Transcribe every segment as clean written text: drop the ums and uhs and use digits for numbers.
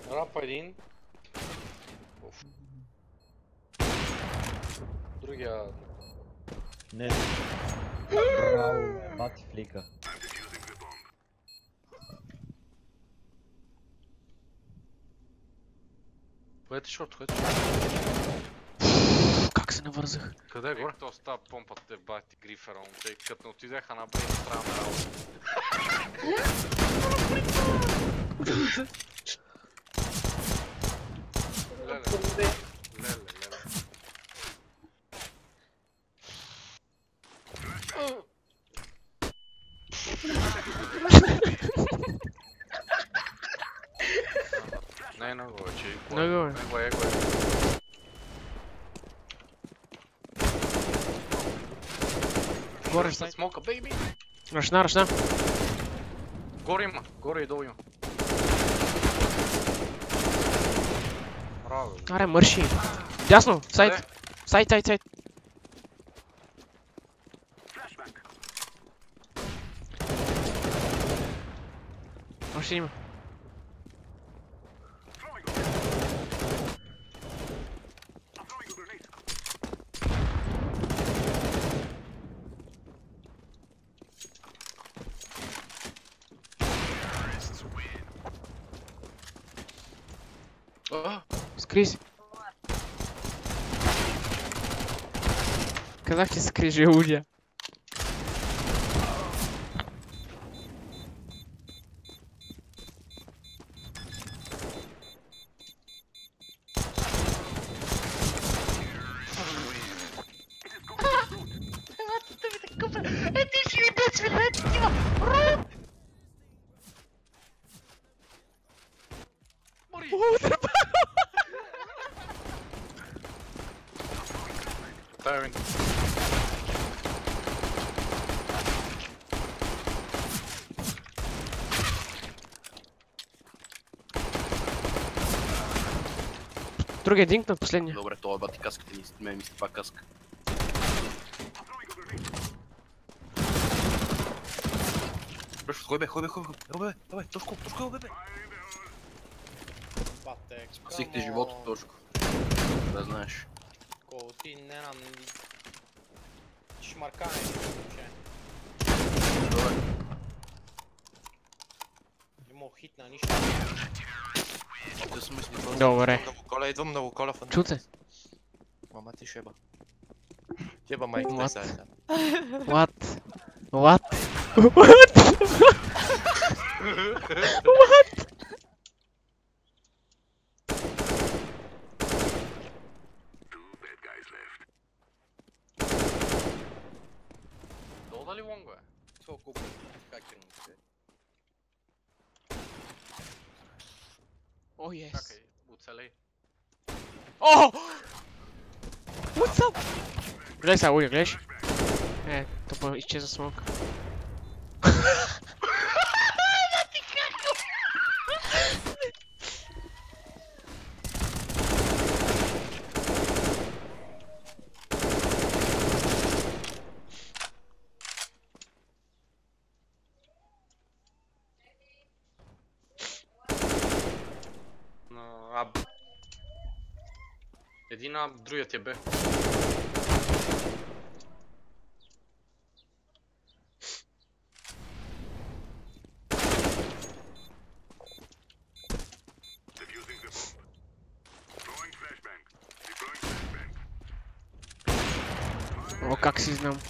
Рапа един. Другия... Не. Браво, бати флика. Ходете шорт, ходете. Как се навързах? Къде е горе? То става помпата те бати грифера, тъй като не отидеха на брейн страна работа. Леле. Не, нагоре, че Нагоре. Него. Горе, Ще смока, бейби! ръчна. Горе има, горе и долу има. Браво. Аре, мърши. Дясно, сайт. Сайт. Още има. Скри си. Казах ти скри, желудя. Тайвин. Другия динк на последния. Добре, това е бати каската ни, ме мисли това каска. Бършо, хой бе, давай, Тошко, бе. Батек, Спасихте живота, Тошко. Да знаеш. Колко ти не нам... Шмаркане, че. Добре. Не мога хитна нищо. Да съм мисли. Добре. Идвам на лукола в... Чуте. Мама ти шеба. Еба майката сега. What? Долу дали лонго е? Колко хакерни се. О, yes. Чакай, оцелей. О! What's up? Гледай сега, Уя, гледаш? Топо изчезна смок. Аб. Един аб, другият е Б. О, как си знам.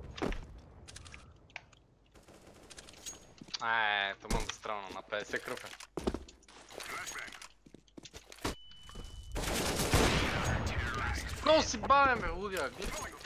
Тъмън да странно, на 50 кръв е. Много си бавен бе, лудя,